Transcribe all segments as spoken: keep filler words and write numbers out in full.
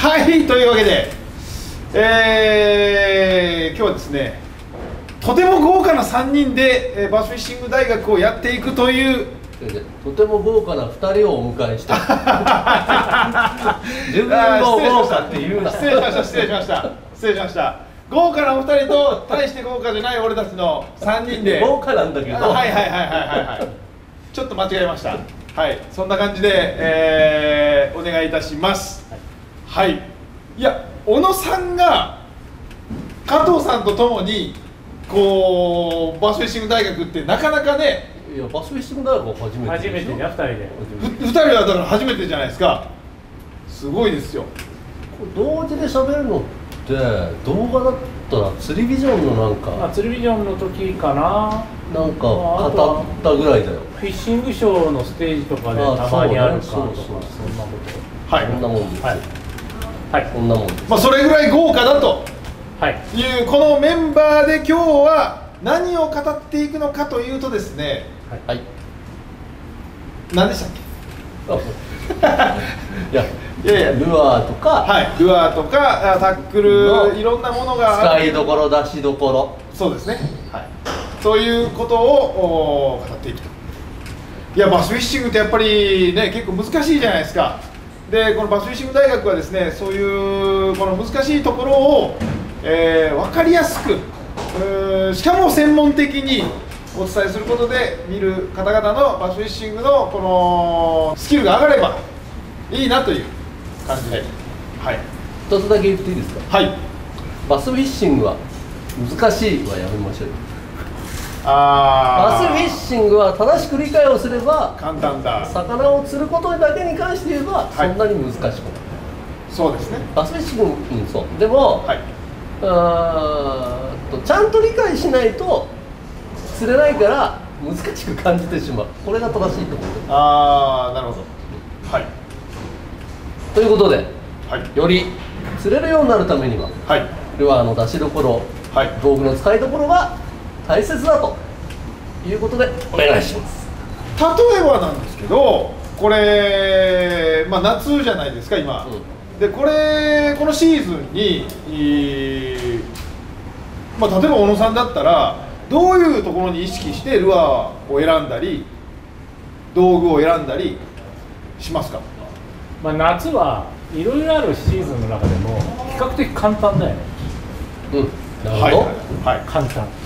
はい、というわけで、えー、今日はですね、とても豪華なさんにんで、えー、バスフィッシング大学をやっていくという、 とても豪華なふたりをお迎えして自分も豪華って言うな。 失礼しました失礼しました失礼しました。豪華なおふたりと大して豪華じゃない俺たちのさんにんで豪華なんだけど、 はいはいはいはいはいはいちょっと間違えました。はい、そんな感じで、えー、お願いいたします。はい、いや小野さんが加藤さんとともにこうバスフィッシング大学ってなかなかね、 いやバスフィッシング大学は初めて初めてね、ふたりでふたりはだから初めてじゃないですか。すごいですよ。 同時で喋るのって動画だったら釣りビジョンのなんか、 まあ、釣りビジョンの時かな、 なんか語ったぐらいだよ。 フィッシングショーのステージとかでたまにあるかとか、そんなこと。 はい、 こんなもんですよ。 はい、 こんなもんです。 まあそれぐらい豪華だというこのメンバーで今日は何を語っていくのかというとですね、 はい。 何でしたっけ？ いやいやいや、 ルアーとか、 はい、ルアーとかタックルいろんなものが使いどころ出しどころ、 そうですね、はい、そういうことを語っていくと。いやバスフィッシングってやっぱりね結構難しいじゃないですか。でこのバスフィッシング大学はですね、そういうこの難しいところを、えー、分かりやすく、しかも専門的にお伝えすることで見る方々のバスフィッシングのこのスキルが上がればいいなという感じで、はい、 一つだけ言っていいですか？ はい、 バスフィッシングは難しいはやめましょう。 あバスフィッシングは正しく理解をすれば簡単だ。 魚を釣ることだけに関して言えばそんなに難しくない、はい、 そうですね。 バスフィッシング、うん、そうでも、はい、あとちゃんと理解しないと釣れないから難しく感じてしまう。これが正しいと思う。 ああ、なるほど。はい。 ということで、 はい、 より釣れるようになるためには、はい、ルアーの出しどころ、はい、道具の使いどころが大切だということでお願いします。 例えばなんですけど、これ、まあ、夏じゃないですか今、うん、でこれこのシーズンに、えーまあ、例えば小野さんだったらどういうところに意識してルアーを選んだり道具を選んだりしますか？ まあ夏はいろいろあるシーズンの中でも比較的簡単だよね。 うん、なるほど、はいはい、簡単、はい、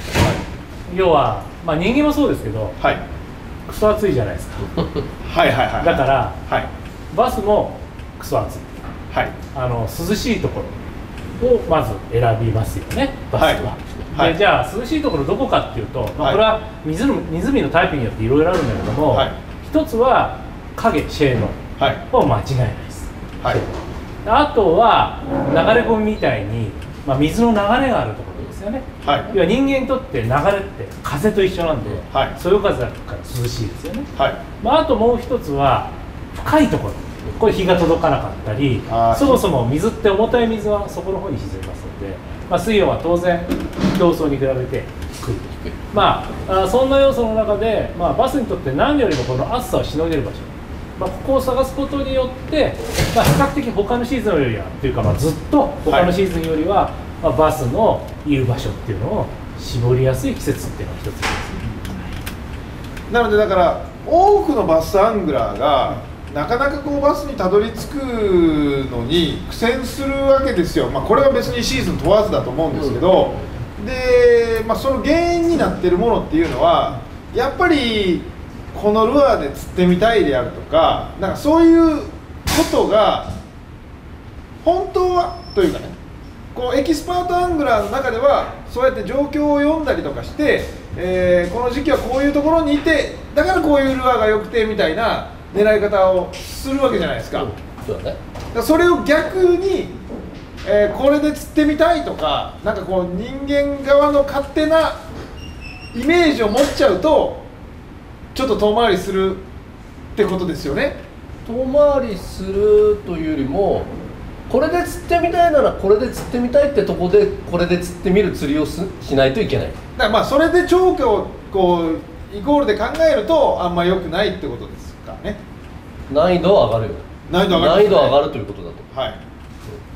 要は、まあ、人間もそうですけど、はい、クソ暑いじゃないですかはいはいはい、 だから、はい、バスもクソ暑い、はい、あの涼しいところをまず選びますよね、バスは、はい、でじゃあ涼しいところどこかっていうと、まあ、これは 湖, 湖のタイプによっていろいろあるんだけども、はい、一つは影シェードを間違いないです、はい、あとは流れ込みみたいに、まあ、水の流れがあるところですよね、はい、要は人間にとって流れって風と一緒なんで、はい、そよ風だから涼しいですよね、はい、まあ、あともう一つは深いところ、これ日が届かなかったり、そもそも水って重たい水はそこの方に沈みますので、まあ、水温は当然競争に比べて低い、まあ、あそんな要素の中で、まあ、バスにとって何よりもこの暑さをしのげる場所、まあ、ここを探すことによって、まあ、比較的他のシーズンよりはというか、まあ、ずっと他のシーズンよりは、はい、まあ、バスのいる場所っていうのを絞りやすい季節っていうのが一つです、 うん、なのでだから多くのバスアングラーがなかなかこうバスにたどり着くのに苦戦するわけですよ、まあ、これは別にシーズン問わずだと思うんですけど、うん、で、まあ、その原因になっているものっていうのはやっぱりこのルアーで釣ってみたいであるとか、なんかそういうことが本当はというかね、こうエキスパートアングラーの中ではそうやって状況を読んだりとかして、えー、この時期はこういうところにいてだからこういうルアーが良くてみたいな狙い方をするわけじゃないですか。 そうだね。 だそれを逆に、えー、これで釣ってみたいとか、なんかこう人間側の勝手なイメージを持っちゃうとちょっと遠回りするってことですよね。 遠回りするというよりも、これで釣ってみたいならこれで釣ってみたいってとこでこれで釣ってみる釣りを し, しないといけない。だからまあそれで長距をこうイコールで考えるとあんま良くないってことですかね。 難易度は上がるよ。 難易度上がる、 難易度上がるということだと。 はい。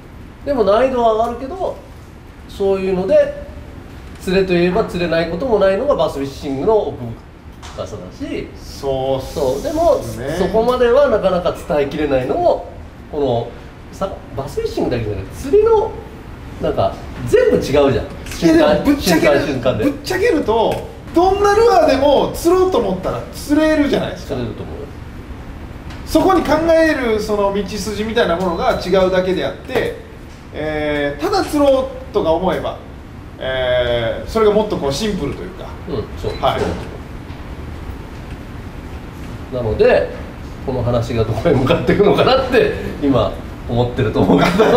でも難易度は上がるけど、そういうので釣れといえば釣れないこともないのがバスフィッシングの奥深さだし、 そうそうでも、ね、そこまではなかなか伝えきれないのもこのさバスフィッシングだけじゃなくて釣りのなんか全部違うじゃん。瞬間ぶっちゃける瞬間でぶっちゃけるとどんなルアーでも釣ろうと思ったら釣れるじゃないですか。 釣れると思う。 そこに考えるその道筋みたいなものが違うだけであって、えー、ただ釣ろうとか思えば、えー、それがもっとこうシンプルというか、 うん、そう、 はい、 なのでこの話がどこへ向かっていくのかなって今思ってると思うけど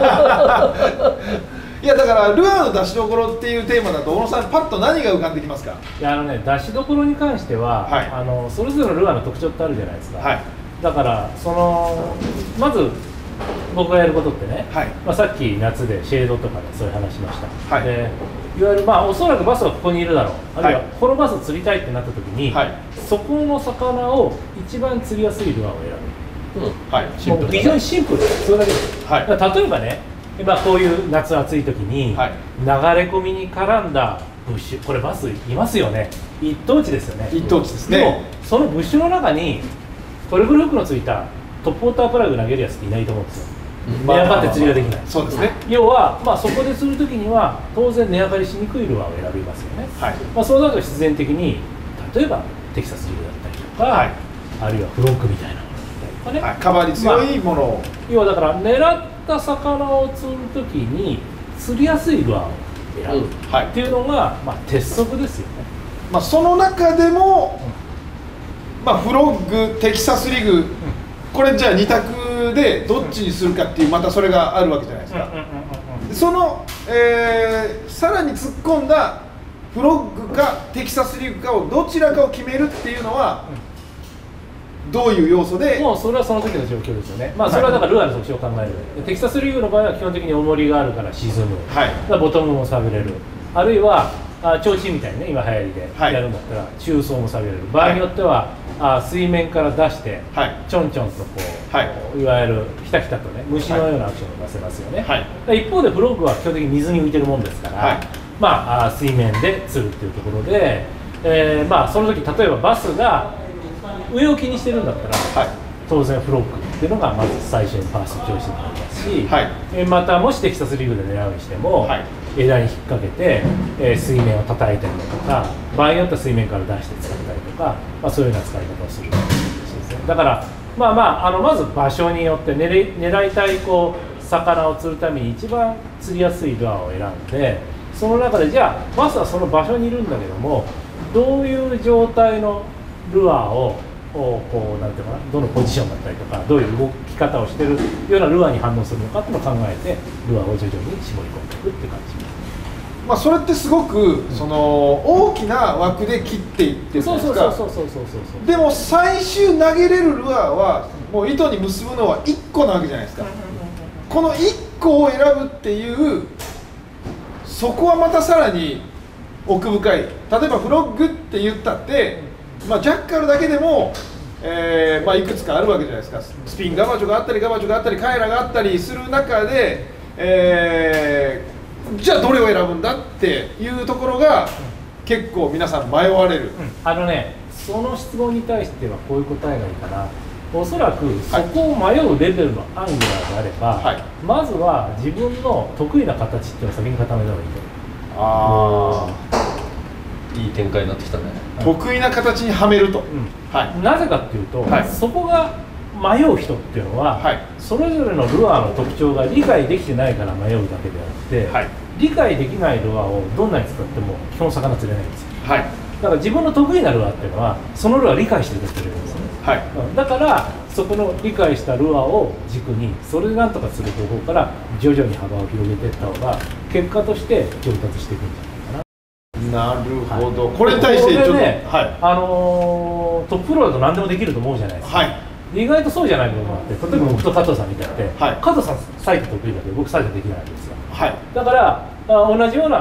いやだからルアーの出しどころっていうテーマだと小野さんパッと何が浮かんできますか？ いやあのね出しどころに関しては、はい、あのそれぞれのルアーの特徴ってあるじゃないですか、はい、だからそのまず僕がやることってね、はい、まあ、さっき夏でシェードとかでそういう話しました、はい、でいわゆるまあおそらくバスはここにいるだろう、あるいはこのバス釣りたいってなった時に、はい、そこの魚を一番釣りやすいルアーを選ぶ、うん、はい、もう非常にシンプルです。それだけです、はい、だから例えばね、今こういう夏暑い時に流れ込みに絡んだブッシュ、これバスいますよね、一等地ですよね。 一等地ですね。 でもそのブッシュの中にトリプルフックのついたトップウォータープラグ投げるやつっていないと思うんですよ。値上がって釣りができない。 そうですね。 要は、まあ、そこで釣る時には当然値上がりしにくいルアーを選びますよね、はい、まあ、そうなると必然的に例えばテキサスリグだったりとか、はい、あるいはフロックみたいなものだったりとかね、はい、 カバーに強いものを、まあ、 要はだから狙った魚を釣る時に釣りやすいルアーを選ぶ、うん、はい、っていうのが、まあ、鉄則ですよね。 まあ、その中でも、うん、まあ、フロッグ、テキサスリグ、うん、これじゃあに択でどっちにするかっていうまたそれがあるわけじゃないですか。その、えー、さらに突っ込んだフロッグかテキサスリグかをどちらかを決めるっていうのはどういう要素で、 もうそれはその時の状況ですよね。まあそれはだからルアーの特徴を考える、はい、テキサスリグの場合は基本的に重りがあるから沈む、はい、だからボトムも探れる、あるいはあ提灯みたいにね今流行りでやるんだったら中層も探れる、場合によってはあ水面から出して、はい、ちょんちょんとこう、はい、いわゆるひたひたとね虫のようなアクションを出せますよね、はい、一方でフロッグは基本的に水に浮いてるもんですから、はい、まああ水面で釣るっていうところで、えー、まあその時例えばバスが上を気にしてるんだったら、はい、当然フロッグっていうのがまず最初にファーストチョイスになりますし、はい、えー、またもしテキサスリグで狙うにしても、はい、枝に引っ掛けて、えー、水面を叩いたりとか、場合によっては水面から出して使ったりとか、まあ、そういうような使い方をするという形ですね。だからまあまあ、あのまず場所によって狙い、狙いたいこう魚を釣るために一番釣りやすいルアーを選んで、その中でじゃあバスはその場所にいるんだけども、どういう状態のルアーをこうなんていうのかな、どのポジションだったりとか、どういう動き方をしているようなルアーに反応するのかっていうのを考えてルアーを徐々に絞り込んでいくっていう感じです。 まあそれってすごくその大きな枠で切っていってるんですか。でも最終投げれるルアーはもう糸に結ぶのはいっこなわけじゃないですか。このいっこを選ぶっていう、そこはまたさらに奥深い。例えばフロッグって言ったって、まあ、ジャッカルだけでも、えーまあ、いくつかあるわけじゃないですか。スピンガバチョがあったりガバチョがあったりカエラがあったりする中で、えー、じゃあどれを選ぶんだっていうところが結構皆さん迷われる、うん、 あのね、その質問に対してはこういう答えがいいかな。おそらくそこを迷うレベルのアングラーであれば、はい、まずは自分の得意な形っていうのを先に固めた方がいいと。 ああ、いい展開になってきたね。 得意な形にはめると、うん、はい、 なぜかっていうと、はい、そこが迷う人っていうのは、はい、それぞれのルアーの特徴が理解できてないから迷うだけであって、はい、理解できないルアーをどんなに使っても基本魚釣れないんですよ、はい、だから自分の得意なルアーっていうのはそのルアー理解してる釣れるんですよね、はい、だからそこの理解したルアーを軸にそれでなんとかする方法から徐々に幅を広げていった方が結果として上達していくんじゃない。 なるほど、はい、これに対してちょっと、ね、 はい、あのー、トッププロだと何でもできると思うじゃないですか、はい、意外とそうじゃない部分があって、例えば僕と加藤さんみたいって、はい、加藤さんサイト得意だけど僕サイトできないわけですよ、はい、だからあ同じような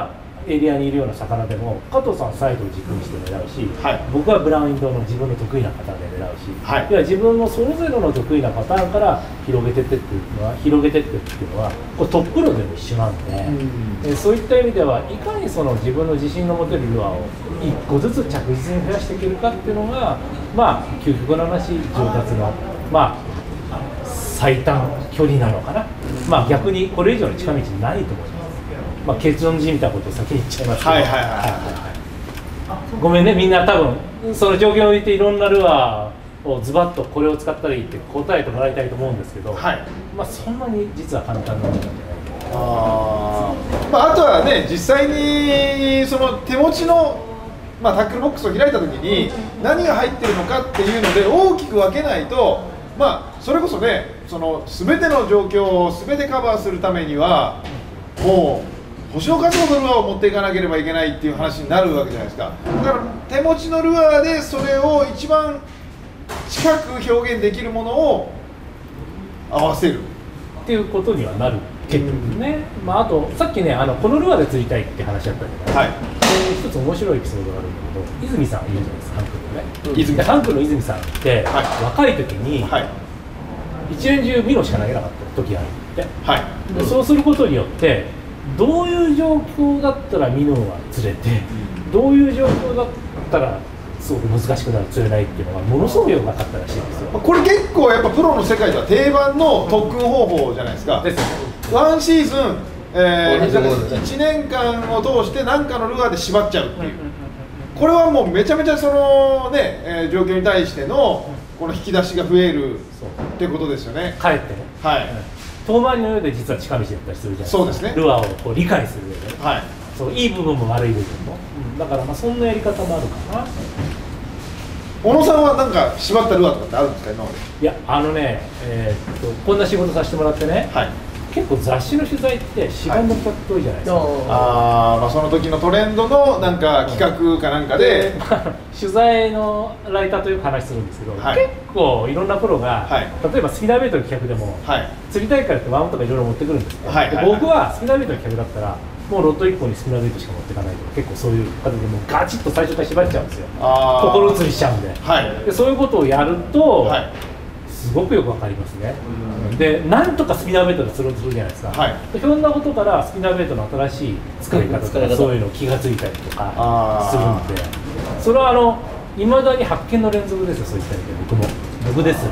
エリアにいるような魚でも加藤さんはサイドを軸にして狙うし、 はい、 僕はブラインドの自分の得意なパターンで狙うし、 はい、 要は自分のそれぞれの得意なパターンから広げてってっていうのは広げてってっていうのはこれトップロでも一緒なんで、うん、えそういった意味ではいかにその自分の自信の持てるルアーをいっこずつ着実に増やしていけるかっていうのがまあ究極の話上達のまあ最短距離なのかな、まあ逆にこれ以上の近道ないと思います。まあ結論じみたことを先に言っちゃいますけど、はいはいはいはい、ごめんね、みんな多分その状況においていろんなルアーをズバッとこれを使ったらいいって答えてもらいたいと思うんですけど、はい、まあそんなに実は簡単なものなんじゃないかな。 あ、まあ、あとはね実際にその手持ちの、まあ、タックルボックスを開いた時に何が入ってるのかっていうので大きく分けないと、まあそれこそねその全ての状況を全てカバーするためにはもう星の数ほどルアーを持っていかなければいけないっていう話になるわけじゃないですか。だから手持ちのルアーでそれを一番近く表現できるものを合わせるっていうことにはなるけどね、うん、まあ、あとさっきねあのこのルアーで釣りたいって話だったけど、はい、で一つ面白いエピソードがあるんだけど、泉さんいるじゃないですか、ハンクのね、泉ハンクの泉さんって、はい、若い時に、はい、一年中ミノしか投げなかった時があるって、はい、でそうすることによってどういう状況だったらミノが釣れて、うん、どういう状況だったらすごく難しくなる釣れないっていうのがものすごく良くなかったらしいんですよ。 これ結構やっぱプロの世界では定番の特訓方法じゃないですか。ですね。ワンシーズン、えー、いちねんかんを通して何かのルアーで縛っちゃうっていう、これはもうめちゃめちゃそのね、えー、状況に対してのこの引き出しが増えるってことですよね。 かえってね、はい、遠回りの上で実は近道だったりするじゃないですか。そうですね。ルアーをこう理解する上で、はい、そういい部分も悪い部分も、うん、だからまあそんなやり方もあるかな。 小野さんはなんか縛ったルアーとかってあるんですか今まで？ いやあのね、えー、っとこんな仕事させてもらってね、はい、結構雑誌の取材って芝居の企画多いじゃないですか、はい、ああ、まあ、その時のトレンドのなんか企画かなんかで、 うん、取材のライターというか話するんですけど、はい、結構いろんなプロが、はい、例えばスピナーベイトの企画でも、はい、釣り大会ってワウンとかいろいろ持ってくるんですね、はいはいはい、僕はスピナーベイトの企画だったらもうロットいっぽんにスピナーベイトしか持っていかないとか、結構そういう形でもうガチッと最初から縛っちゃうんですよ。心移りしちゃうんで、はい、でそういうことをやると、はい、すごくよくわかりますね。でなんとかスピナーベイトで釣ろうとするじゃないですか、はい、でひょんなことからスピナーベイトの新しい使い方とかそういうの気がついたりとかするんで、それはあのいまだに発見の連続ですよ。そういった意味で僕も僕です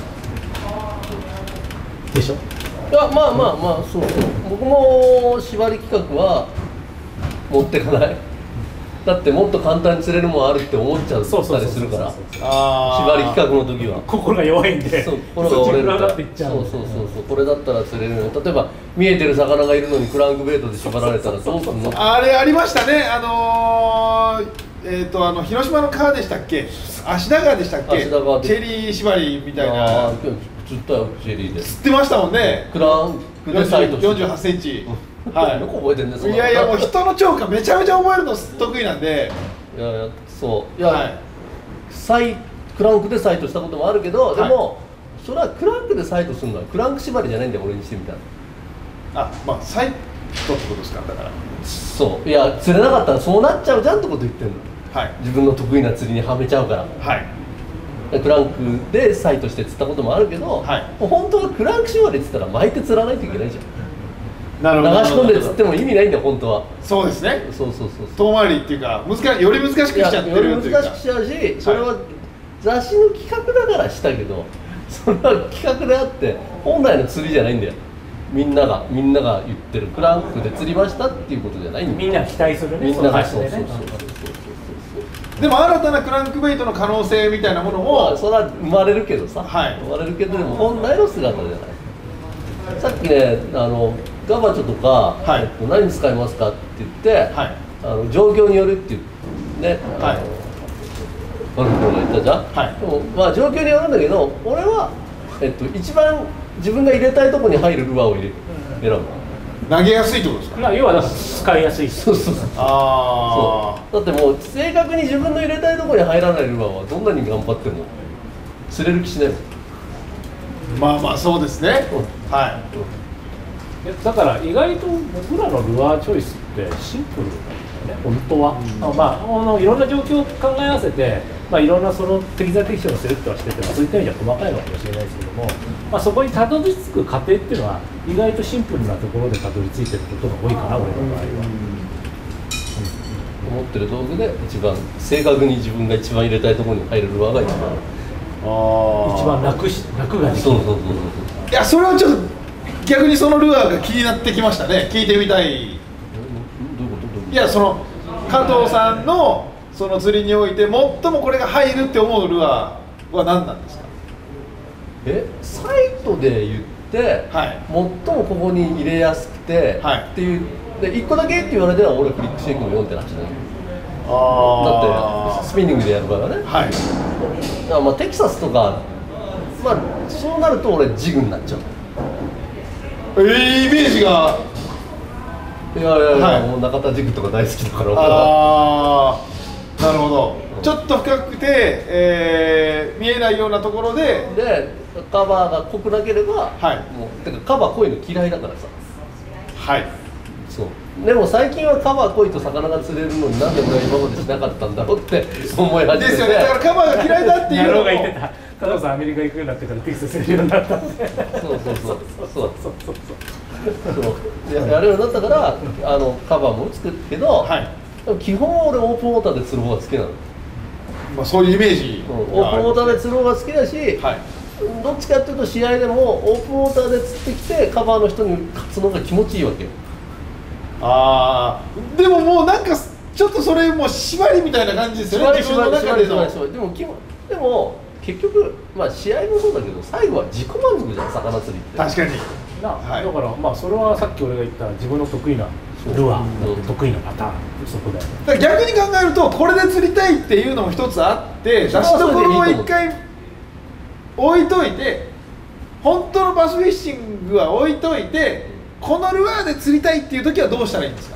でしょ。 いやまあまあまあそうそう、僕も縛り企画は持ってかない。だってもっと簡単に釣れるもんあるって思っちゃうったりするから、縛り企画の時は心が弱いんで、 そう心が折れるから、そうそうそうそう、これだったら釣れるの。例えば見えてる魚がいるのにクランクベイトで縛られたらどうするの。 あれありましたね。あのー、えっ、ー、とあの広島の川でしたっけ、芦田川でしたっけ、チェリー縛りみたいな。 釣ったよチェリーで。 釣ってましたもんね。 クランクでサイトよんじゅうはちセンチ。はい。 よく覚えてるんです。 いやいやもう人の超過めちゃめちゃ覚えるの得意なんで。 いやいやそういや、はい、サイクランクでサイトしたこともあるけど、はい、でもそれはクランクでサイトするのはクランク縛りじゃないんだよ俺にしてみたら。 あ、まあサイトってことですか。だから。 そういや釣れなかったらそうなっちゃうじゃんってこと言ってるの。はい。自分の得意な釣りにはめちゃうから。はい。クランクでサイトして釣ったこともあるけど、はい、もう本当はクランク縛りって言ったら巻いて釣らないといけないじゃん。なるほど。流し込んで釣っても意味ないんだよ本当は。 そうですね。 そうそうそう。 遠回りっていうか難しより難しくしちゃってるというか。 より難しくしちゃうし、それは雑誌の企画だからしたけど、それは企画であって本来の釣りじゃないんだよ。みんながみんなが言ってるクランクで釣りましたっていうことじゃないんだよ。 みんな期待するね。 みんながそうそうそうそう。 でも新たなクランクベイトの可能性みたいなものも、 まあ、それは生まれるけどさ、はい、生まれるけどでも本来の姿じゃない。さっきねあのガバチョとか、はい、えっと、何使いますかって言って、はい、あの状況によるっていうね、はい、マルコが言ったじゃん、はい、でもまあ状況によるんだけど俺は、えっと、一番自分が入れたいところに入るルアーを入れる、うん、選ぶ。 投げやすいってことですか。 まあ要はだから使いやすい。 そうそうそう。ああ。だってもう正確に自分の入れたいところに入らないルアーはどんなに頑張っても釣れる気しないもん。 まあまあそうですね。うん、はい。 だから意外と僕らのルアーチョイスってシンプルね、本当は。うん、まあ、あのいろんな状況を考え合わせて、まあ、いろんなその適材適所のセレクトはしてて、まあ、そういった意味では細かいのかもしれないですけども、まあ、そこにたどり着く過程っていうのは意外とシンプルなところでたどり着いてることが多いかな、俺の場合は。 うん、持ってる道具で一番正確に自分が一番入れたいところに入れるルアーが一番あ一番楽し楽ができる。 そうそうそうそう。いや、それはちょっと逆にそのルアーが気になってきましたね。聞いてみたい。いや、その加藤さんのその釣りにおいて最もこれが入るって思うルアーは何なんですか？ え、サイトで言って、はい、最もここに入れやすくて、はい、っていうでいっこだけって言われては俺フリックシェイクのよんてんはちだよ。だってスピニングでやるからね。はい。だからまあテキサスとか、まあそうなると俺ジグになっちゃう。 えー、イメージが。 いやいやいや、はい、もう中田ジグとか大好きだから。 ああ、なるほど。ちょっと深くて、えー、見えないようなところで、 でカバーが濃くなければ、はい、もうてかカバー濃いの嫌いだからさ。はい。そう。でも最近はカバー濃いと魚が釣れるのになんで俺は今までしなかったんだろうって思い始めて。ですよね。だからカバーが嫌いだっていうのも。 が言ってた。加藤さんアメリカ行くようになってからテキサスするようになったんで。そうそうそうそうそうそうそうそうやるようになったからあのカバーも作るけど、はい、でも基本俺オープンウォーターで釣る方が好きなの。 まあそういうイメージ、 うん、オープンウォーターで釣る方が好きだし、はい、どっちかっていうと試合でもオープンウォーターで釣ってきてカバーの人に勝つのが気持ちいいわけよ。 ああ、でももうなんかちょっとそれもう縛りみたいな感じですよね。自分の中での。 でもでも結局まあ試合もそうだけど最後は自己満足じゃん、魚釣りって。 確かに。 な、はい、だからまあそれはさっき俺が言った自分の得意なルアー、得意なパターン、そこで。だから逆に考えるとこれで釣りたいっていうのも一つあって、出しどころを一回置いといて、本当のバスフィッシングは置いといて、このルアーで釣りたいっていう時はどうしたらいいんですか？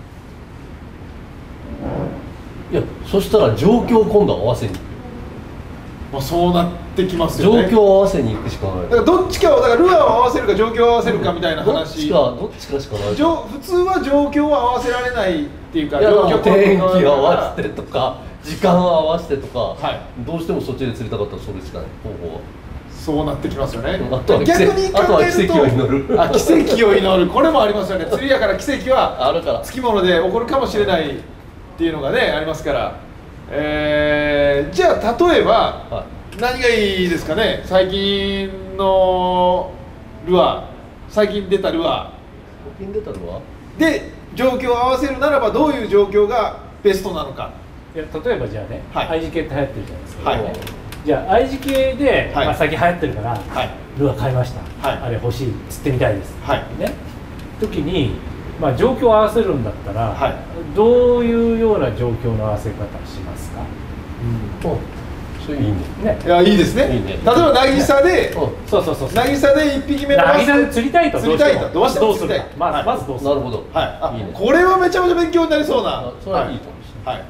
いや、そしたら状況を今度合わせに。 まあそうなってきますよね。 状況を合わせに行くしかない。 だからどっちかを、だからルアーを合わせるか状況を合わせるかみたいな話。 どっちかどっちかしかない。 普通は状況を合わせられないっていうか、 いや、状況天気を合わせてとか時間を合わせてとか、はい、どうしてもそっちで釣りたかったらそれしかない方法は。 そうなってきますよね。 あとは逆に考えると、あとは奇跡を祈る。 あ、奇跡を祈る。これもありますよね。釣りやから奇跡はあるからつきもので起こるかもしれないっていうのがねありますから。えー、じゃあ例えば、はい、何がいいですかね。最近のルアー、最近出たルアー。 最近出たルアーで状況を合わせるならばどういう状況がベストなのか。 いや、例えばじゃあね、はい、アイジ系って流行ってるじゃないですか。はい、じゃあアイジ系で、はい、まあ、最近流行ってるから、はい、ルアー買いました、はい、あれ欲しい、釣ってみたいです、はい、ね、時に、まあ、状況を合わせるんだったら、はい、どういうような状況の合わせ方しますか？ うん、お、それいいね。ね、 いや、いいですね。いいね。例えば渚で、 そうそうそう、 渚で一匹目の渚で釣りたいと、 釣りたいと、どうしても釣りたい。 まずまずどうする？ なるほど。 はい。いいね。これはめちゃめちゃ勉強になりそうな。 それはいいと思います。はい。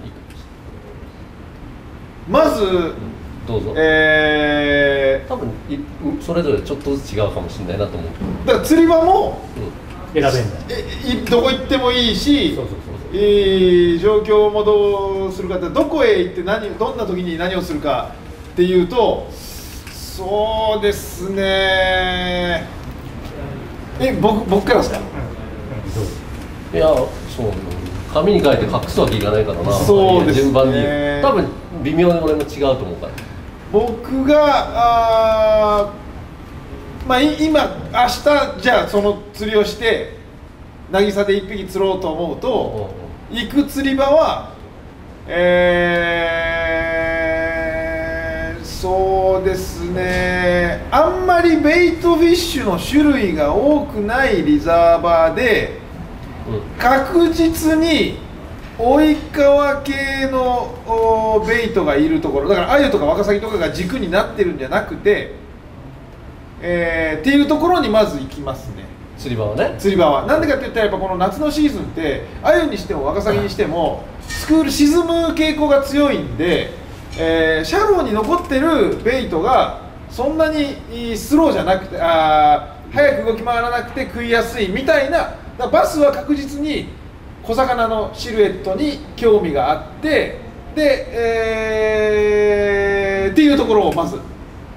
まず。 どうぞ。 えー、 多分それぞれちょっとずつ違うかもしれないなと思う。 だから釣り場も、 うん、選べんだ。 え、どこ行ってもいいし、そうそうそうそう、いい状況もどうするかって、どこへ行って何、どんな時に何をするかっていうと、そうですね。え、僕僕からですか？ いや、そう。紙に書いて隠すわけいかないからな。 そうですね。 順番に。多分微妙に俺も違うと思うから。 僕があまあ今明日じゃあその釣りをして渚で一匹釣ろうと思うと、行く釣り場はえー、そうですね、あんまりベイトフィッシュの種類が多くないリザーバーで、うん、確実に及川系のベイトがいるところだから、アユとかワカサギとかが軸になってるんじゃなくて、えー、っていうところにまず行きますね。 釣り場はね。 釣り場はなんでかって言ったら、やっぱこの夏のシーズンってアユにしてもワカサギにしてもスクール沈む傾向が強いんで、えー、シャローに残ってるベイトがそんなにスローじゃなくて、あ早く動き回らなくて食いやすいみたいな。バスは確実に小魚のシルエットに興味があってで、えー、っていうところをまず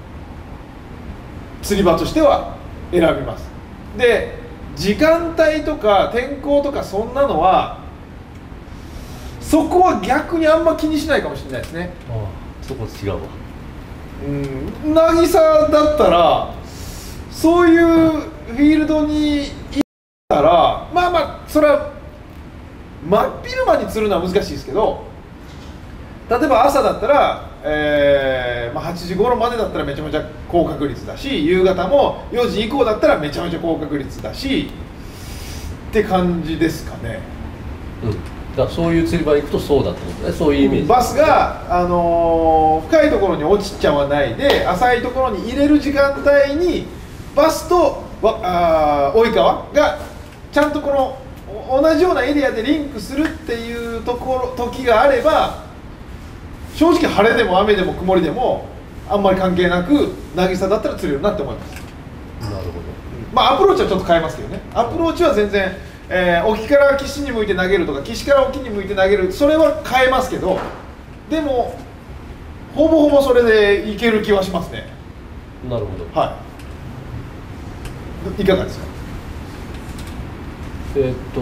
釣り場としては選びます。で時間帯とか天候とかそんなのはそこは逆にあんま気にしないかもしれないですね。 ああ、そこ違うわ。 うん、渚だったらそういうフィールドに行ったらまあまあそれは真っ昼間に釣るのは難しいですけど、例えば朝だったら、えーまあ、はちじ頃までだったらめちゃめちゃ高確率だし、夕方もよじ以降だったらめちゃめちゃ高確率だしって感じですかね。 うん、だからそういう釣り場に行くとそうだってことね。そういうイメージ。 バスが、あのー深いところに落ちちゃわないで浅いところに入れる時間帯にバスとわあ及川がちゃんとこの同じようなエリアでリンクするっていうところ時があれば、正直晴れでも雨でも曇りでもあんまり関係なく渚だったら釣れるなって思います。 なるほど。 まあアプローチはちょっと変えますけどね。アプローチは全然、えー、沖から岸に向いて投げるとか岸から沖に向いて投げる、それは変えますけど、でもほぼほぼそれでいける気はしますね。 なるほど。 はい。いかがですか。 えーっと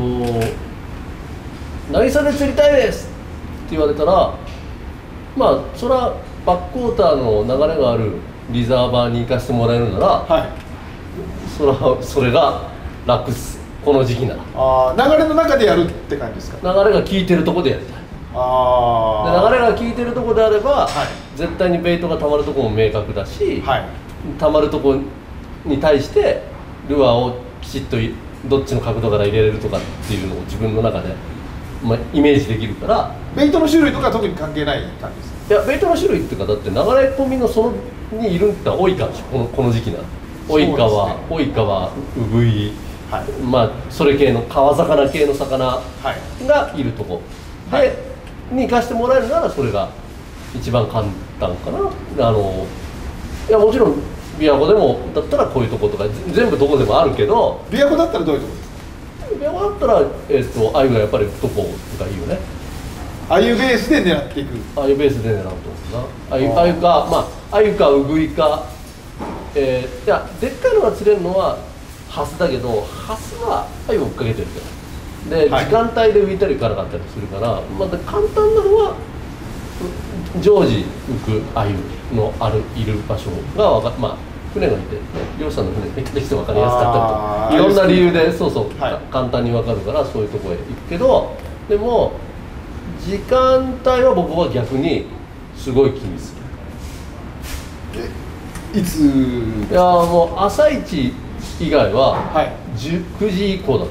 渚で釣りたいですって言われたら、まあそれはバックウォーターの流れがあるリザーバーに行かせてもらえるなら、はい、それはそれが楽っす。この時期なら。 ああ、流れの中でやるって感じですか。 流れが効いてるとこでやりたい。あで流れが効いてるとこであれば、はい、絶対にベイトがたまるとこも明確だし、はい、たまるとこに対してルアーをきちっとどっちの角度から入れれるとかっていうのを自分の中で、まあ、イメージできるから。 ベイトの種類とか特に関係ない感じですか。 いや、ベイトの種類っていうか、だって流れ込みのそのにいるって多いからでしょ、このこの時期なら。及川、及川、ウグイ、はい、まあそれ系の川魚系の魚がいるとこ、はい、でに行かしてもらえるならそれが一番簡単かな。あのいやもちろん琵琶湖でもだったらこういうとことか全部どこでもあるけど、 琵琶湖だったらどういうとこですか。 琵琶湖だったらえっと鮎がやっぱりどこがいいよね。 鮎ベースで狙っていく。 鮎ベースで狙うと思うな。鮎鮎かまあ鮎かウグイか、えー、いやでっかいのが釣れるのはハスだけど、ハスは鮎を追っかけてるからで、はい、時間帯で浮いたり浮かなかったりするから、また簡単なのは常時浮く鮎のあるいる場所がわかまあ船がいて、ね、漁師さんの船がいたりして分かりやすかったりといろんな理由でそうそう、はい、簡単に分かるからそういうところへ行くけど、でも時間帯は僕は逆にすごい気にする。えいつ。 いやもう朝一以外はくじ以降だと思って。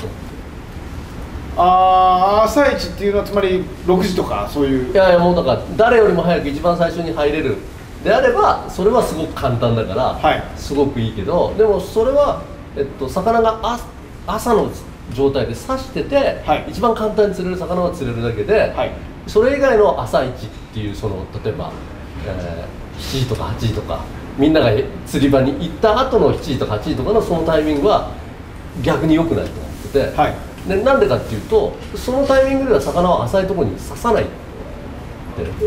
ああ、朝一っていうのはつまりろくじとかそういう。 いやいやもうだから誰よりも早く一番最初に入れるであればそれはすごく簡単だから、はい、すごくいいけど、でもそれは、えっと、魚があ朝の状態で刺してて、はい、一番簡単に釣れる魚は釣れるだけで、はい、それ以外の朝一っていうその例えば、えー、しちじとかはちじとかみんなが釣り場に行った後のしちじとかはちじとかのそのタイミングは逆に良くないと思ってて、はい、でなんでかっていうとそのタイミングでは魚は浅いところに刺さないって。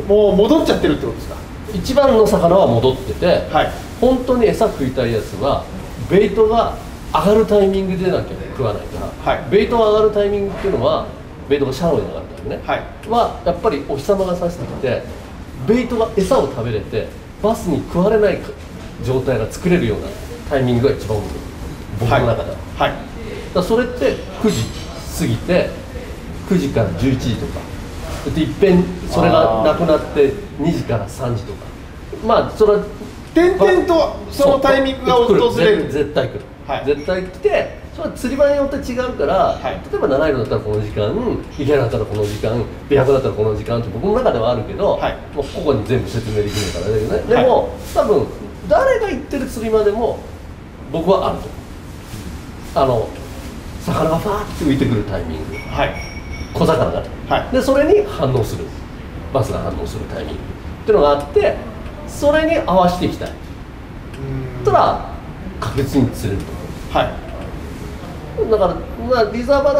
もう戻っちゃってるってことですか。 一番の魚は戻ってて、はい、本当に餌食いたいやつはベイトが上がるタイミングでなきゃ食わないから、はい、ベイトが上がるタイミングっていうのはベイトがシャローに上がるタイミングね、はい、はやっぱりお日様が差してきてベイトが餌を食べれてバスに食われない状態が作れるようなタイミングが一番多い僕の中では、はいはい、だからそれってくじ過ぎてくじからじゅういちじとかでいっぺんそれがなくなってにじからさんじとか、まあそれは点々とそのタイミングが訪れる。 絶対来る、はい、絶対来て、それは釣り場によって違うから、はい、例えば七色だったらこの時間、池原だったらこの時間、琵琶湖だったらこの時間って僕の中ではあるけど、はい、もうここに全部説明できないからだけどね、でも、はい、多分誰が行ってる釣り場でも僕はあると思う。あの魚がファーって浮いてくるタイミング、はい、小魚が、はい、でそれに反応するバスが反応するタイミングっていうのがあって、それに合わせていきたい。たら確実に釣れると思う。はい。だからまあリザーバーだった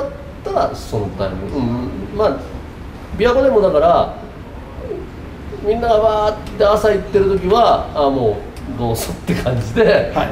ったらそのタイミング、うん、まあ琵琶湖でもだからみんながわーって朝行ってる時はあもうどうぞって感じで、はい、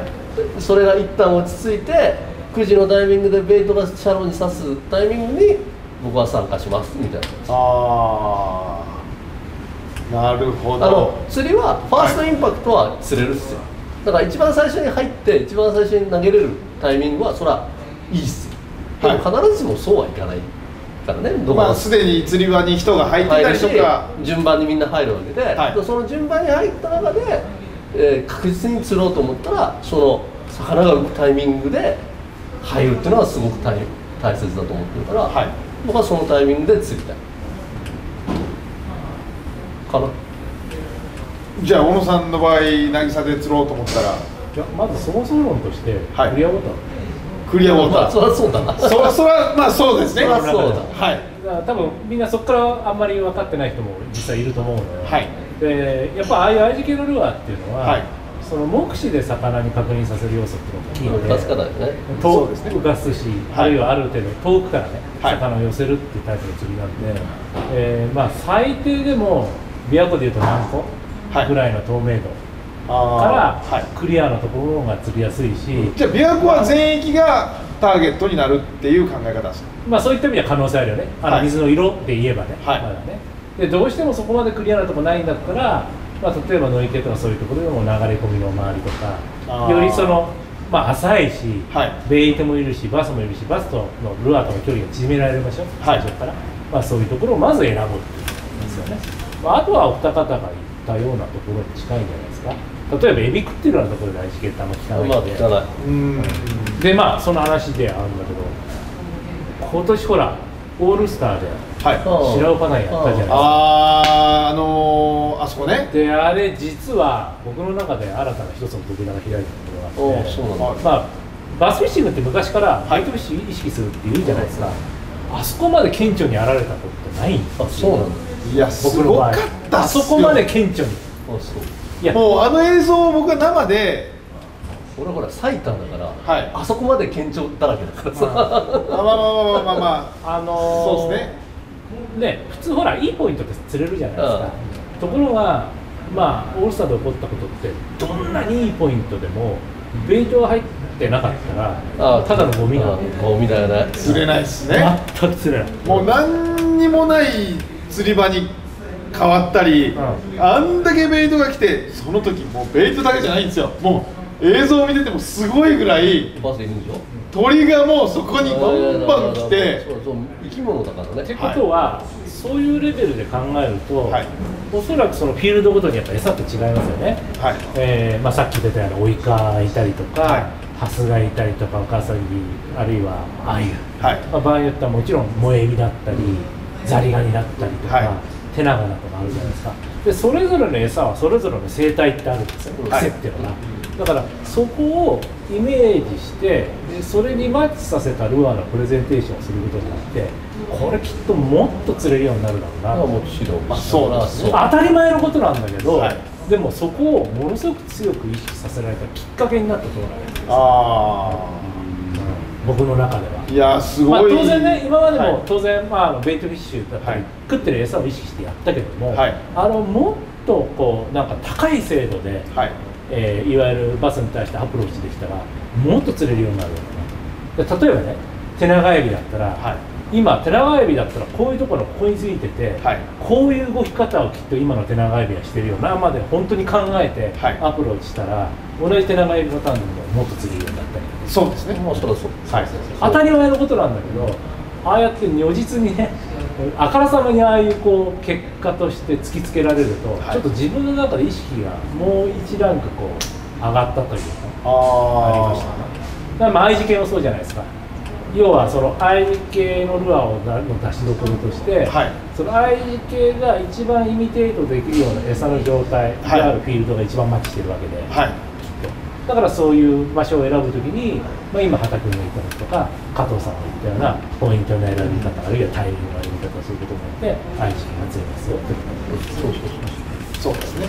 それが一旦落ち着いてくじのタイミングでベイトがシャロに刺すタイミングに僕は参加しますみたいな。 ああ、なるほど。 あの釣りはファーストインパクトは釣れるっすよ、はい、だから一番最初に入って一番最初に投げれるタイミングはそらいいっすよ。でも必ずしもそうはいかないからね。 まあすでに釣り場に人が入ってたりとか順番にみんな入るわけで、はい、その順番に入った中で、えー、確実に釣ろうと思ったらその魚が浮くタイミングで入るっていうのはすごく 大, 大切だと思ってるから、はい、僕はそのタイミングで釣りたいかな。 じゃあ小野さんの場合渚で釣ろうと思ったら、 いやまずそもそも論としてクリアウォーター、 クリアウォーター、 まあ、そりゃそうだな。 そそれはまあそうですね。 そりゃそうだ。 はい。だから多分みんなそこからあんまり分かってない人も実際いると思うのよ。はい。でやっぱああいうアイジ系のルアーっていうのは、はい、その目視で魚に確認させる要素っていうのが大きいので、確かだよね。遠く浮かすし、はい、あるいはある程度遠くからね、はい、魚を寄せるっていうタイプの釣りなんで、えー、まあ最低でも琵琶湖でいうと何個ぐらいの透明度。からクリアなところが釣りやすいし、 じゃあ琵琶湖は全域がターゲットになるっていう考え方ですか。 まあそういった意味では可能性あるよね。あの水の色で言えばね。はい、まだね。でどうしてもそこまでクリアなところないんだったら、まあ例えば野池とかそういうところでも流れ込みの周りとか、よりそのまあ浅いし、はい、ベイテもいるしバスもいるし、バスとのルアーとの距離が縮められる場所、最初から、まあそういうところをまず選ぶっていうんですよね。まああとはお二方が言ったようなところに近いんじゃないですか。例えばエビ食ってるようなところで大事系ってあんま聞かないんで、まあ、うんでまあその話であるんだけど、今年ほらオールスターで白尾パナイやったじゃないですか。 あああのー、あそこね。 であれ実は僕の中で新たな一つの扉が開いたところがあって、そうなんだ。まあバスフィッシングって昔からバイトフィッシュ意識するって言うじゃないですか、はい、あそこまで顕著にやられたことってないんですよ。 あ、そうなんだ。 いやすごかったっすよ。 あそこまで顕著に。 あ、そう。 いやもうあの映像を僕は生で、 俺ほら埼玉だから、はい、あそこまで県庁だらけだからさ、 まあまあまあまあまあまああのー、そうですね。ね普通ほらいいポイントって釣れるじゃないですか。ところがまあオールスターで起こったことってどんなにいいポイントでもベイトが入ってなかったらあただのゴミなんで、 ゴミだよね。 釣れないですね。 全く釣れない。 もう何にもない釣り場に変わったり、うん、あんだけベイトが来て、その時もうベイトだけじゃないんですよ。もう映像を見ててもすごいぐらい鳥がもうそこにバンバン来て、 そうそう生き物だからね。 ってことは、はい、そういうレベルで考えると、はい、おそらくそのフィールドごとにやっぱ餌って違いますよね。はい、えーまあ、さっき出たようなオイカいたりとか、はい、ハスがいたりとか、ワカサギあるいはアユ、はい、まあ、場合によってはもちろんモエビだったり、ザリガニだったりとか、はい、テナガナとかあるじゃないですか。でそれぞれの餌はそれぞれの生態ってあるんですよ、癖っていうのが。だからそこをイメージしてでそれにマッチさせたルアーのプレゼンテーションをすることによってこれきっともっと釣れるようになるだろうな。もちろん、まあ、そうだそう当たり前のことなんだけど、はい、でもそこをものすごく強く意識させられたきっかけになったところなんです。ああ、僕の中では。いやすごい、まあ、当然ね今までも当然、はい、まあ、あのベイトフィッシュだったり、はい、食ってる餌を意識してやったけども、はい、あのもっとこうなんか高い精度で、はい、えー、いわゆるバスに対してアプローチできたらもっと釣れるようになるような。例えばねテナガエビだったら、はい、今テナガエビだったらこういうところここについてて、はい、こういう動き方をきっと今のテナガエビはしてるよなまで本当に考えてアプローチしたら、はい、同じテナガエビパターンでももっと釣れるようになったり。 そうですね。 もうそろそろ、 はい、当たり前のことなんだけど、ああやって如実にねあからさまにああいうこう結果として突きつけられると、はい、ちょっと自分の中で意識がもう一ランクこう上がったというかありましたね。だからまあ愛知系もそうじゃないですか。要はその愛知系のルアーをの出しどころとして、はい、その愛知系が一番イミテートできるような餌の状態であるフィールドが一番マッチしてるわけで、はい、だからそういう場所を選ぶときに、まあ、今畑君が言ったのとか加藤さんが言ったようなポイントの選び方あるいはタイミングの選び方をすることによって愛知県が強いですよってことです。 そうそうそうそうですね。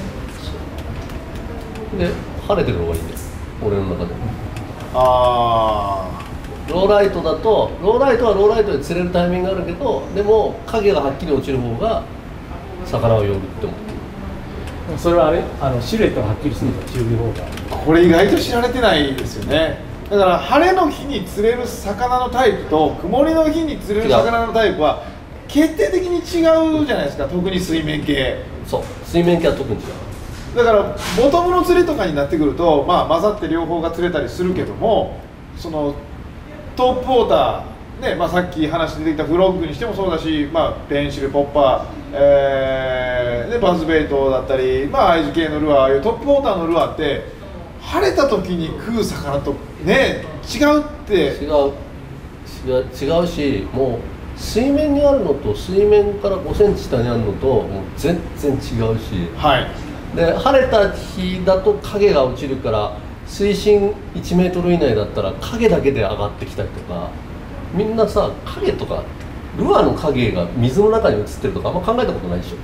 で晴れてる方がいいんです俺の中で。 ああローライトだとローライトはローライトで釣れるタイミングがあるけど、でも影がはっきり落ちる方が魚を寄るって思ってる。 それはあれあのシルエットがはっきりすると中流方がこれ意外と知られてないですよね。だから晴れの日に釣れる魚のタイプと曇りの日に釣れる魚のタイプは決定的に違うじゃないですか。特に水面系。 そう、水面系は特に違う。 だからボトムの釣りとかになってくると、まあ、混ざって両方が釣れたりするけども、そのトップウォーター、ねまあ、さっき話出てきたフロッグにしてもそうだし、まあ、ペンシルポッパー、えー、でバズベイトだったり、まあ、アイズ系のルアー、ああいうトップウォーターのルアーって晴れた時に食う魚とね違うって違う違う違うし、もう水面にあるのと水面からごセンチ下にあるのともう全然違うし、 はいで晴れた日だと影が落ちるから水深いちメートル以内だったら影だけで上がってきたりとか、みんなさ影とかルアーの影が水の中に映ってるとかあんま考えたことないでしょ。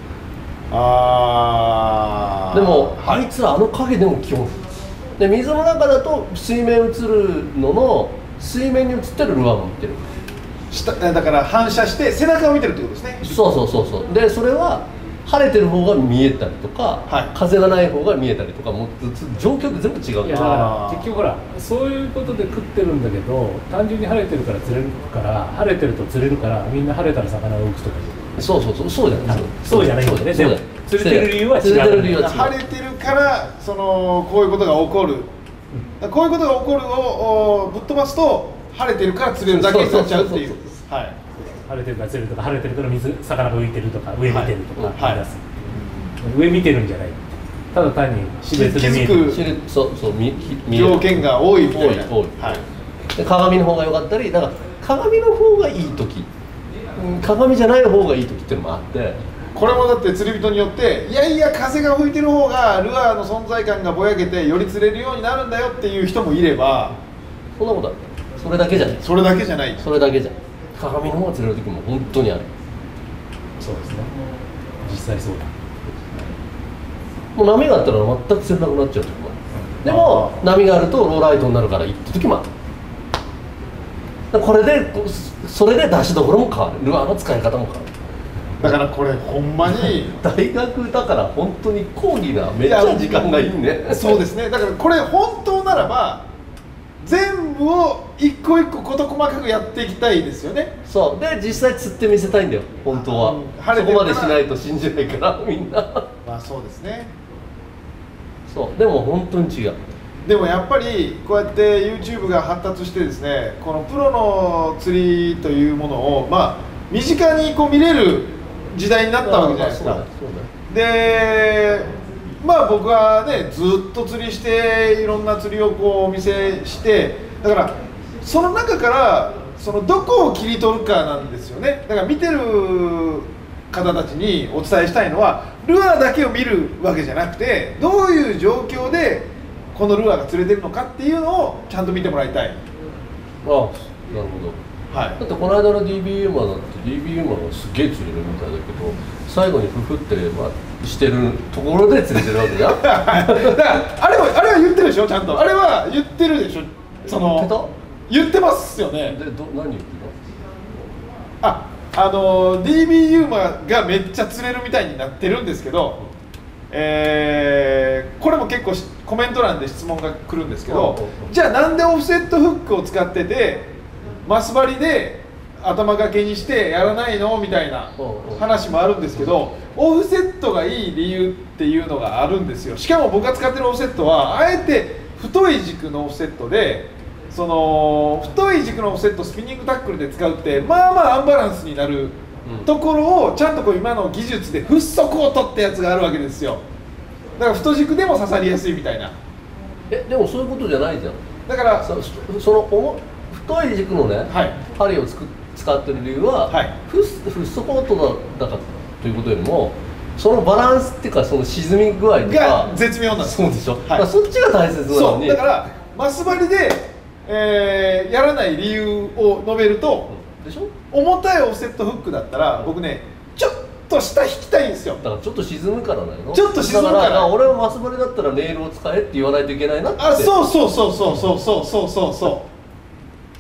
あでも、 はい、 あいつらあの影でも基本で水の中だと水面映るのの水面に映ってるルアーも見てる。 下だから反射して背中を見てるってことですね。 そうそうそうそう。でそれは晴れてる方が見えたりとか、はい、風がない方が見えたりとか、もう状況って全部違う。 いやだから結局ほらそういうことで食ってるんだけど、単純に晴れてるから釣れるから晴れてると釣れるからみんな晴れたら魚を浮くとかいう。 そうそうそうそうじゃない。 そうじゃないんだよね。でも釣れてる理由は違う。 釣れてる理由は違う。 晴れてるからそのこういうことが起こる、うん、こういうことが起こるをぶっ飛ばすと晴れてるから釣れるだけになっちゃうっていう。はい。 晴れてるから釣れるとか晴れてるから水魚が浮いてるとか上見てるとか、 はいはい、 上見てるんじゃない、ただ単に気づくそうそう見見条件が多いみたいな。 多い多い、はい、で鏡の方が良かったり、だから鏡の方がいい時、鏡じゃない方がいい時っていうのもあって、 これもだって釣り人によっていやいや風が吹いてる方がルアーの存在感がぼやけてより釣れるようになるんだよっていう人もいれば、 そんなことある。それだけじゃないそれだけじゃないそれだけじゃない鏡の方が釣れる時も本当にある。 そうですね、実際そうだ。 もう波があったら全く釣れなくなっちゃう時もある、うん、でも波があるとローライトになるから行った時もある。これでそれで出しどころも変わる、ルアーの使い方も変わる。 だからこれほんまに大学だから本当に講義がめっちゃ時間がいいね。 そうですね。だからこれ本当ならば全部を一個一個事細かくやっていきたいですよね。 そうで実際釣ってみせたいんだよ本当は、うん、そこまでしないと信じないからみんな。 まあそうですね。 そうでも本当に違う。 でもやっぱりこうやって YouTube が発達してですね、このプロの釣りというものをまあ身近にこう見れる時代になったわけじゃないですか。でまあ僕はねずっと釣りしていろんな釣りをこうお見せして、だからその中からそのどこを切り取るかなんですよね。だから見てる方たちにお伝えしたいのはルアーだけを見るわけじゃなくて、どういう状況でこのルアーが釣れてるのかっていうのをちゃんと見てもらいたい。 ああ、なるほど。はい、だってこの間の ディービー ユーマーだって ディービー ユーマーがすげえ釣れるみたいだけど、最後にフフって、まあ、してるところで釣れてるわけじゃん。だからあれはあれは言ってるでしょ、ちゃんと。あれは言ってるでしょ。その言ってた？ 言ってますよね。 でど何言ってた？あ、あの ディービー ユーマーがめっちゃ釣れるみたいになってるんですけど、えー、これも結構コメント欄で質問が来るんですけど、じゃあなんでオフセットフックを使っててマス針で頭掛けにしてやらないのみたいな話もあるんですけど、オフセットがいい理由っていうのがあるんですよ。しかも僕が使ってるオフセットはあえて太い軸のオフセットで、その太い軸のオフセットスピニングタックルで使うってまあまあアンバランスになるところをちゃんとこう今の技術でフッ素コートってやつがあるわけですよ。だから太軸でも刺さりやすいみたいな。 えでもそういうことじゃないじゃん。 だからそそのお太い軸のね、はい、針をつく使ってる理由は、はい、フッフッ素コートだからということよりも、そのバランスっていうかその沈み具合とかが絶妙なんです。 そうでしょ、はい、だからそっちが大切なのに。 そうだからマス針で、えー、やらない理由を述べると、 でしょ、 重たいオフセットフックだったら僕ねちょっと下引きたいんですよ。 だからちょっと沈むからなの。 ちょっと沈むから。 だから俺はマス針だったらネイルを使えって言わないといけないなって。 あ、そうそうそうそうそうそうそうそうそう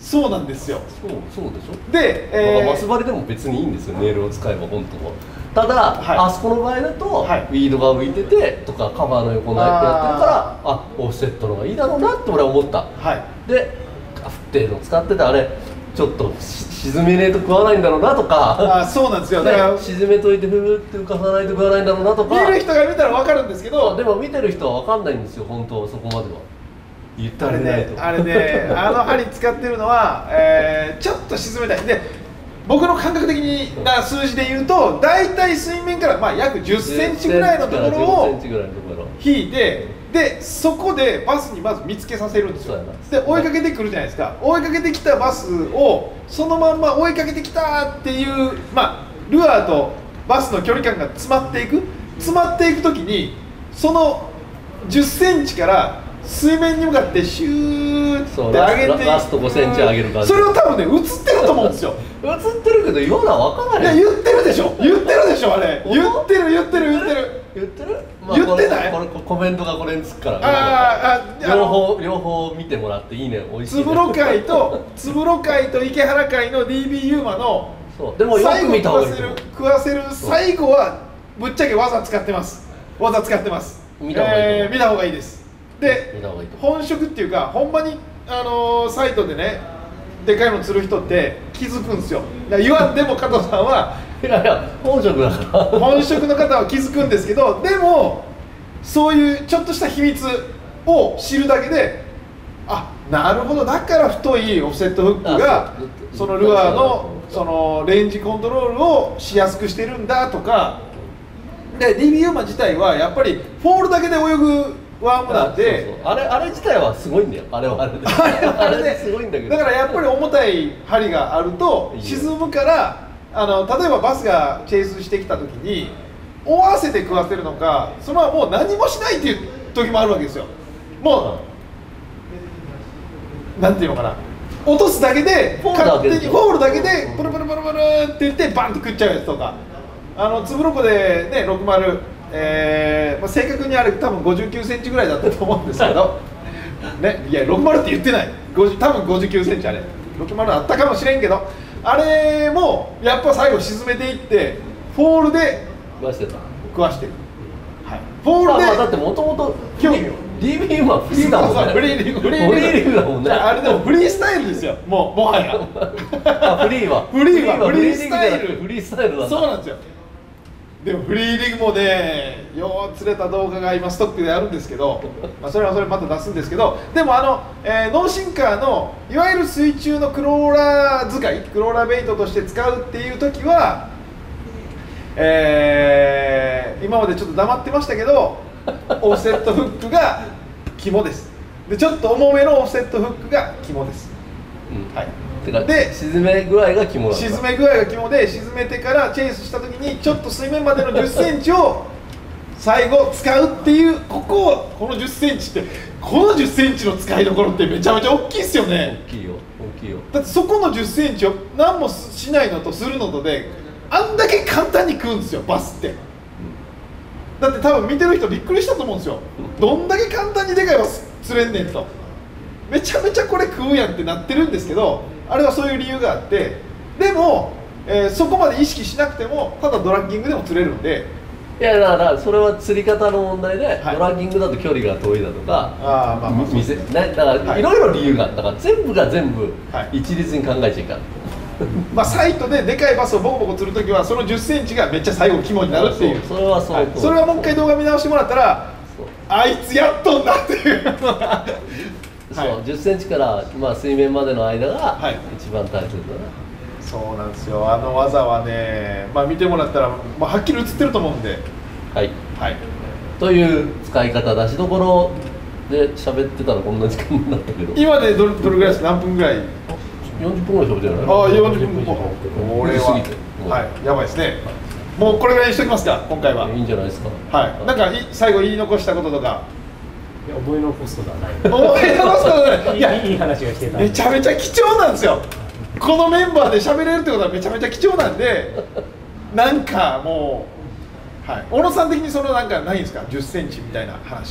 そうなんですよ。 そうそうでしょ。 で、 えー、マス張りでも別にいいんですよ、ネイルを使えば本当は。ただ、はい、あそこの場合だと、はい、ウィードが浮いててとかカバーの横に入ってやってるからあオフセットの方がいいだろうなって俺は思った、はい、で振っていうの使っててあれちょっと沈めねえと食わないんだろうなとかあそうなんですよ。だから沈めといてふーって浮かさないと食わないんだろうなとか見る人が見たら分かるんですけど、 でも見てる人は分かんないんですよ本当そこまでは。言ったらねあれねあの針使ってるのは、えー、ちょっと沈めたいで。僕の感覚的な数字で言うと大体水面からまあ約じゅっセンチぐらいのところを引いてでそこでバスにまず見つけさせるんですよ。で追いかけてくるじゃないですか。追いかけてきたバスをそのまんま追いかけてきたっていうまあルアーとバスの距離感が詰まっていく詰まっていく時にそのじゅっセンチから水面に向かってシューって上げてラストごセンチ上げる感じ。 それを多分ね映ってると思うんですよ。 映ってるけど今のは分からない。 いや言ってるでしょ言ってるでしょあれ言ってる言ってる言ってる言ってる、 まあ、言ってないこれこれコメントがこれにつくからああ両方両方見てもらっていいね。おいしいね。 つぶろ会とつぶろ会と池原会の ディービー ユーマのそうでもよく見た方がいい。 食わせる最後はぶっちゃけ技使ってます技使ってます見た方がいい、 えー、見た方がいいです。で本職っていうかほんまに、あのー、サイトでねでかいの釣る人って気づくんですよ。だから言わんでも加藤さんはいやいや本職だから本職の方は気づくんですけどでもそういうちょっとした秘密を知るだけであなるほどだから太いオフセットフックがそのルアーのそのレンジコントロールをしやすくしてるんだとかで ディービー ユーマ自体はやっぱりフォールだけで泳ぐワームなんでそうそうあれあれ自体はすごいんだよ。あれはあれであれですごいんだけどだからやっぱり重たい針があると沈むからあの例えばバスがチェイスしてきた時に追わせて食わせるのかそのままもう何もしないっていう時もあるわけですよ。もうなんていうのかな落とすだけで勝手にフォールだけでプルプルプルプルって言ってバンって食っちゃうやつとかあのつぶろこでねろくじゅうえーまあ、正確にあれ多分ごじゅうきゅうセンチぐらいだったと思うんですけどねいやろくじゅうって言ってないごじゅう多分ごじゅうきゅうセンチあれろくじゅうあったかもしれんけどあれもやっぱ最後沈めていってフォールで食わしてた食わしてる、はい、フォールで、 まあ、だってもともと興味をディービー はフリーだもんね。 フリーリングフリーリングだもんね。 あれでもフリースタイルですよもうもはやフリーはフリーはフリースタイルフリースタイルだ。 そうなんですよ。でもフリーリングもねよう釣れた動画が今ストックであるんですけど、まあ、それはそれまた出すんですけどでもあの、えー、ノーシンカーのいわゆる水中のクローラー使いクローラーベイトとして使うっていう時は、えー、今までちょっと黙ってましたけどオフセットフックが肝ですでちょっと重めのオフセットフックが肝です、 うん、はいで沈め具合が肝なんだ。 沈め具合が肝で沈めてからチェイスした時にちょっと水面までのじゅっセンチを最後使うっていうここをこのじゅっセンチってこのじゅっセンチの使いどころってめちゃめちゃ大きいですよね。 大きいよ大きいよ。 だってそこのじゅっセンチを何もしないのとするのとであんだけ簡単に食うんですよバスって、うん、だって多分見てる人びっくりしたと思うんですよ、うん、どんだけ簡単にでかいバス釣れんねんとめちゃめちゃこれ食うやんってなってるんですけどあれはそういう理由があってでも、えー、そこまで意識しなくてもただドラッギングでも釣れるんでいやだからそれは釣り方の問題で、はい、ドラッギングだと距離が遠いだとかあまあまあ見せ、ね、だからいろいろ理由があったから全部が全部一律に考えちゃいかん、はいまあサイトででかいバスをボコボコ釣るときはそのじゅっセンチがめっちゃ最後肝になるっていうそれはそう、はい、 それはもう一回動画見直してもらったらあいつやっとんなっていうのがそう、はい、じゅっセンチから、まあ、水面までの間が一番大切だな、はい、 そうなんですよあの技はね、まあ、見てもらったら、まあ、はっきり映ってると思うんではい、はい、という使い方出しどころで喋ってたらこんな時間になったけど今でどれ、どれぐらいですか何分ぐらいよんじゅっぷんぐらい喋ってるのああよんじゅっぷんこれははいやばいですね、はい、もうこれぐらいにしときますか今回はいいんじゃないですかはいなんかい最後言い残したこととかいや思い残すことはない思い残すことはないいやいい話がしてためちゃめちゃ貴重なんですよこのメンバーで喋れるってことはめちゃめちゃ貴重なんでなんかもうはい小野さん的にそのなんかないんですかじゅっセンチみたいな話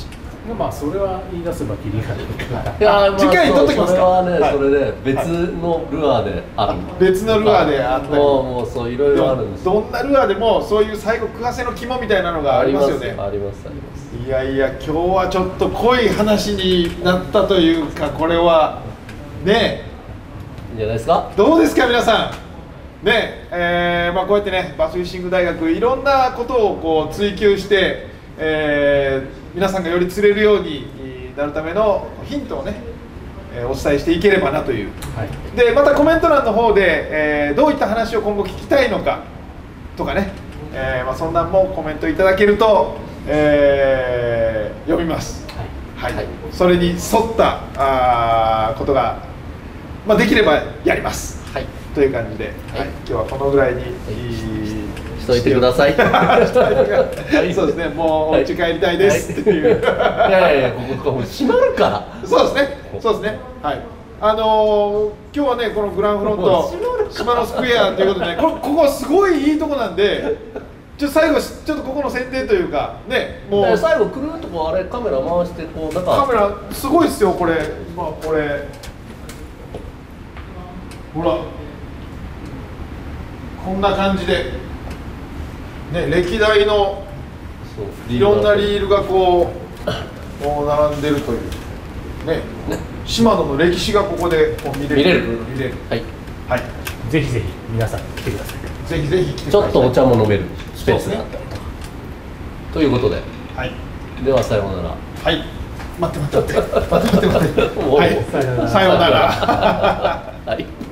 まあそれは言い出せばキリがないから。 いや、まあ、 次回に撮っときますか。 それはね、 はい、 それで別のルアーである、はい、 別のルアーであったり、 もうもうそういろいろあるんです。 どんなルアーでもそういう最後食わせの肝みたいなのがありますよね。 ありますあります。 いやいや、今日はちょっと濃い話になったというか、これはね、 いいんじゃないですか。 どうですか皆さんね、えーまあ、こうやってねバスフィッシング大学いろんなことをこう追求して、えー、皆さんがより釣れるようになるためのヒントをね、えー、お伝えしていければなという、はい、でまたコメント欄の方で、えー、どういった話を今後聞きたいのかとかね、えーまあ、そんなんもコメントいただけると、えー、読みます、はいはい、それに沿ったあことが、まあ、できればやります、はい、という感じで、はいはい、今日はこのぐらいに、はい、 しといてください。 そうですね、もうお家帰りたいですっていう。いやいやいや、ここここ閉まるから。 そうですね、そうですね。はい。あのー、今日はねこのグランフロント島のスクエアということでね、こここすごいいいとこなんで。ちょっと最後ちょっとここの宣伝というかね、 もう最後くるっとこうあれカメラ回してこうなんかカメラすごいですよこれ、まあこれほらこんな感じでね、歴代のいろんなリールがこうこう並んでるというね、島野の歴史がここでこう見れる、見れる見れる、はいはい、 ぜひぜひ皆さん来てください。 ぜひぜひ来てください。 ちょっとお茶も飲めるスペースがあったりとか、ということで、はい、ではさようなら。 はい、待って待って待って待って待って待って、はい、さようなら。はい。